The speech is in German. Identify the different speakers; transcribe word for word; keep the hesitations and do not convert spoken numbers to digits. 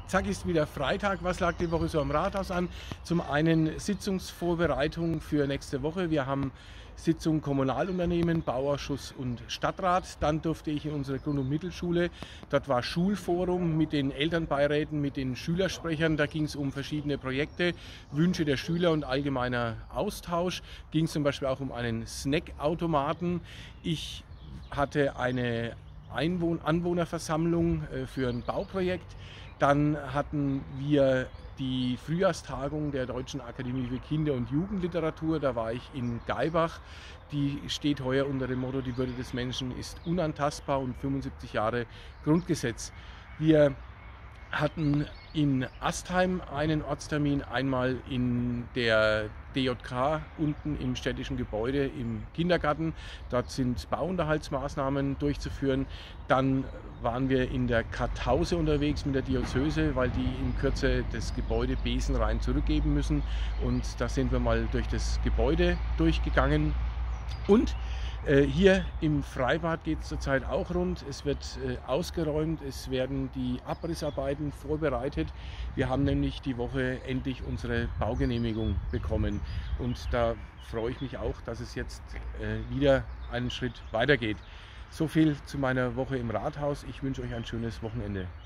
Speaker 1: Zack ist wieder Freitag. Was lag die Woche so am Rathaus an? Zum einen Sitzungsvorbereitung für nächste Woche. Wir haben Sitzung Kommunalunternehmen, Bauausschuss und Stadtrat. Dann durfte ich in unsere Grund- und Mittelschule. Dort war Schulforum mit den Elternbeiräten, mit den Schülersprechern. Da ging es um verschiedene Projekte, Wünsche der Schüler und allgemeiner Austausch. Ging es zum Beispiel auch um einen Snackautomaten. Ich hatte eine Einwohn- Anwohnerversammlung für ein Bauprojekt. Dann hatten wir die Frühjahrstagung der Deutschen Akademie für Kinder- und Jugendliteratur. Da war ich in Gaibach. Die steht heuer unter dem Motto: Die Würde des Menschen ist unantastbar und fünfundsiebzig Jahre Grundgesetz. Wir hatten in Astheim einen Ortstermin, einmal in der D J K unten im städtischen Gebäude im Kindergarten. Dort sind Bauunterhaltsmaßnahmen durchzuführen. Dann waren wir in der Kartause unterwegs mit der Diözese, weil die in Kürze das Gebäude besenrein zurückgeben müssen. Und da sind wir mal durch das Gebäude durchgegangen. Und äh, hier im Freibad geht es zurzeit auch rund. Es wird äh, ausgeräumt, es werden die Abrissarbeiten vorbereitet. Wir haben nämlich die Woche endlich unsere Baugenehmigung bekommen. Und da freue ich mich auch, dass es jetzt äh, wieder einen Schritt weitergeht. So viel zu meiner Woche im Rathaus. Ich wünsche euch ein schönes Wochenende.